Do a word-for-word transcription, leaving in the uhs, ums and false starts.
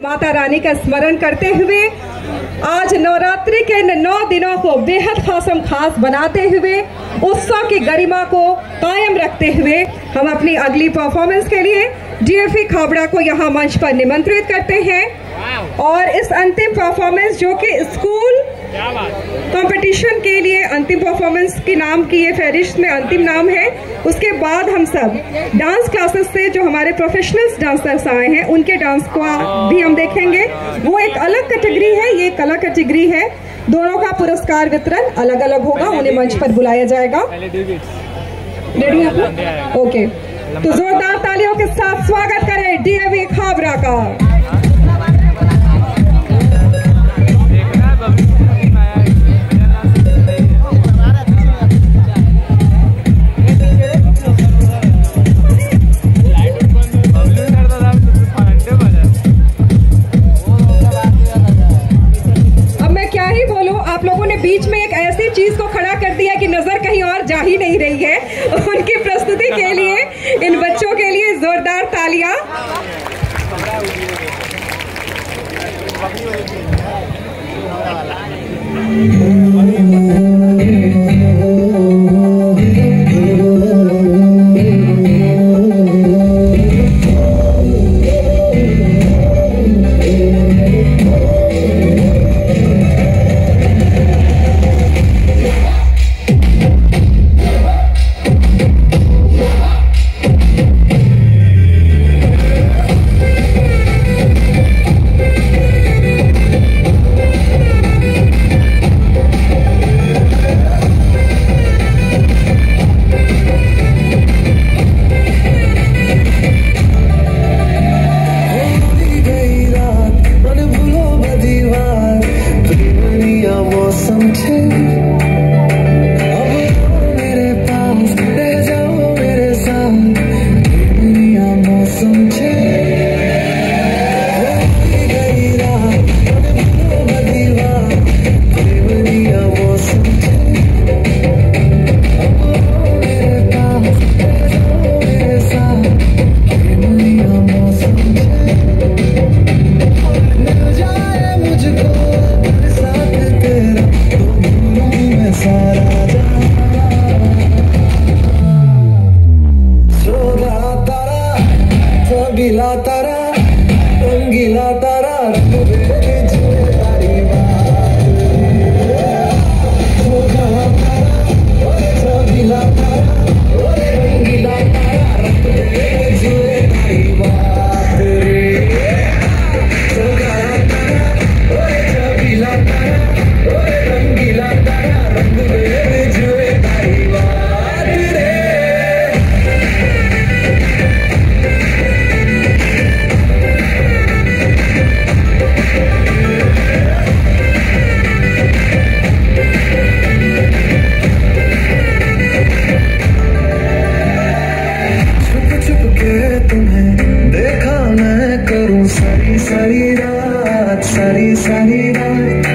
माता रानी का स्मरण करते हुए आज नवरात्रि के इन नौ दिनों को बेहद खासम खास बनाते हुए उत्सव की गरिमा को कायम रखते हुए हम अपनी अगली परफॉर्मेंस के लिए डीएफई खाबड़ा को यहाँ मंच पर निमंत्रित करते हैं। और इस अंतिम परफॉर्मेंस जो कि स्कूल कंपटीशन के लिए अंतिम परफॉर्मेंस की नाम की ये फहरिस्त में अंतिम नाम है, उसके बाद हम सब डांस क्लासेस से जो हमारे प्रोफेशनल्स डांसर्स आए हैं उनके डांस को भी हम देखेंगे। वो एक अलग कैटेगरी है, ये एक अलग कैटेगरी है। दोनों का पुरस्कार वितरण अलग अलग होगा, उन्हें मंच पर बुलाया जाएगा। रेडी आप लोग? ओके, तो जोरदार तालियों के साथ स्वागत करें डीएफई खाबड़ा का। बीच में एक ऐसी चीज को खड़ा कर दिया कि नजर कहीं और जा ही नहीं रही है। उनकी प्रस्तुति के लिए इन बच्चों के लिए जोरदार तालियां। रंगीला तारा रंगीला तारा सारी रात सारी सारी रात